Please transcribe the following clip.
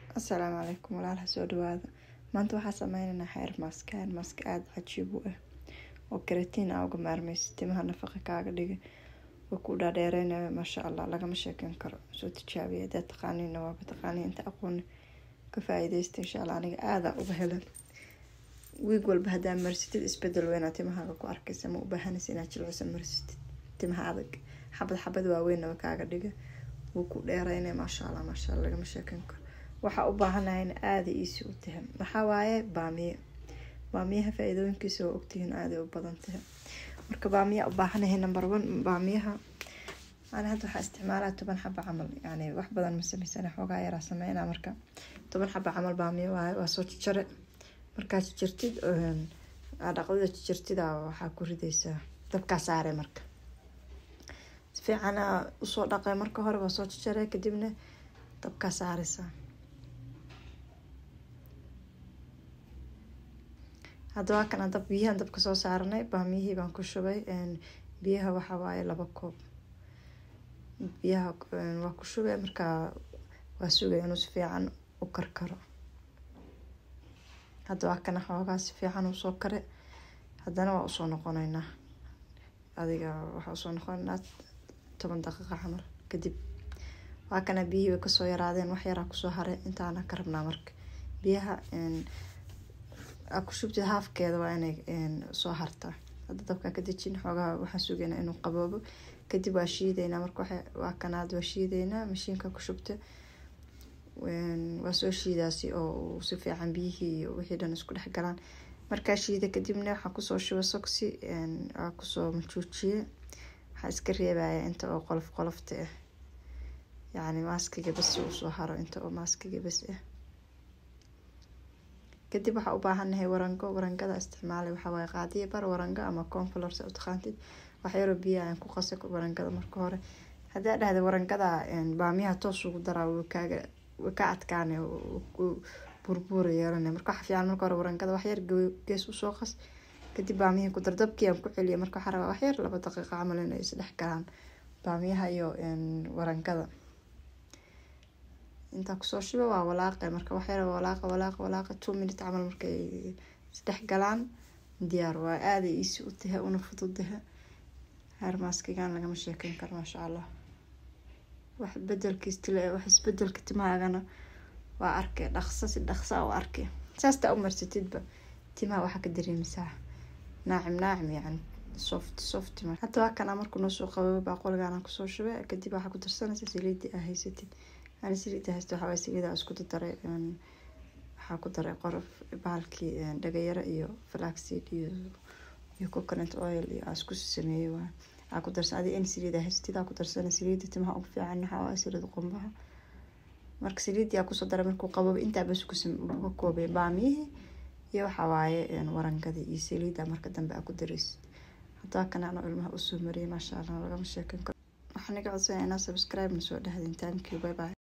السلام عليكم ولا سoo dhawaada maanta waxaa sameynayna xeer mask aad cajiib u ah oo keratin uga maarmaysid timaha nafaqa kaaga dhiga oo ku dhaadheereynaya masha Allah lagama sheekan karo soo tijaabiya dad taqaaniin waa taqaaniin inta aqoon ka faa'iideysta insha Allah aniga aad uga helay week walba hadaa marsatid isbedel weyn timahaaga ku arkaysa ma u baahanaysid inaad jilciso marsatid timaha adag xabad waaweyn oo kaaga dhiga oo ku dheereynaya masha Allah lagama sheekan karo waxa u baahanahay in aad iisi u tahay waxa waaye baamiyaha faa'iidooyinkiisa oo ogtihiin aad u badan tahay marka baamiya u baahanahay number 1 baamiyaha ana hadda waxa isticmaalaa 10 xabo camal yani wax badan ma sameysana xogaa yar sameeyna marka 10 xabo camal baamiya waa soo jare marka jirtid dhaqada jirtida waxa ku ridaysaa dabka saare marka si fiican u soo dhaqay marka hore waa soo jare kadibna dabka saaraysa hadda kana biyaha dabka soo saarnay baamiyihii baan ku shubay biyaha waxa waaye 2 koob biyaha waa ku shubay marka waa sugay inuu si fiican u karkaro hadda kana xoogaa si fiican u soo kare haddana waa u soo noqonaynaa adiga waxa soo noqonaynaa 10 daqiiqo camal kadib waa kana biyihii ka soo yaraadeen wax yar ku soo haray intaana ka rabnaa marka biyaha aku shubtay halfkeeda waa inay soo hartaa hadda dabka ka dajin xogaa waxa sugeena inuu qaboobo kadib waa shiideynaa marka waa kanaad waa shiideynaa mashiinka ku shubtay waa soo shiidaasi oo si fiican biyihii iyo wixii dhan isku dhex galaan marka shiida kadibna waxa ku soo shuba soksi ku soo majuujiye waxa iska reebaya inta oo qolofta ah yani maskiga bas uu soo haro inta oo maskiga bas ah kadib waxa u baahanahay warangada isticmaalay waxa way qaadiye bar waranga ama cornflour sa u taqaantid wax yar oo biyo aan ku qasay warangada marka hore hadaa dhahday warangada baamiyaha toos ugu daraa ka adkaanay burbur yeelanay marka waxa fiican marka hore warangada wax yar gees u soo qas kadib baamiyaha ku dardabkii aan ku celiyo marka waxa rabaa wax yar 2 daqiiqo camal inay is dhex galaan baamiyaha iyo warangada inta ku soo shuba waa walaaqay marka wax yar walaaqa 2 minutes camal markay saddex galaan diyaar waa aad iisi u tahay una fududahay har maskigan laga sheekan karo ma sha Allah wax isbedelka timaagana waa arkay dhaqso oo arkay saasta u marsatidba timaha waxa ka dareemaysaa naacim yani soft hatta kana markuu noo soo qabay baaqolgaana ku soo shubay kadib waxa ku darsanaysa saliid haysatid أنا سريت هستو حواسي إذا أسكت الطريق حاكو طريق قرف بالكي دقيرة إيو فلاكسيد إيو كوكونات أويل إيو أسكت السمية أكو درس هذه إن سريت هستي أكو درس أنا سريت تمها أوفي عنها حواسي لدقوم بها مرك سريت ياكو صدر مركو قبب إنت بس كسم بكوبي بعميه يو حواي ورن كذي يسريت مرك دم بأكو درس حتى كان أنا علمها أسومري ما شاء الله ولا مش شاكن waxaan iga codsanaa inaad subscribe na soo dhahdin thank you bye bye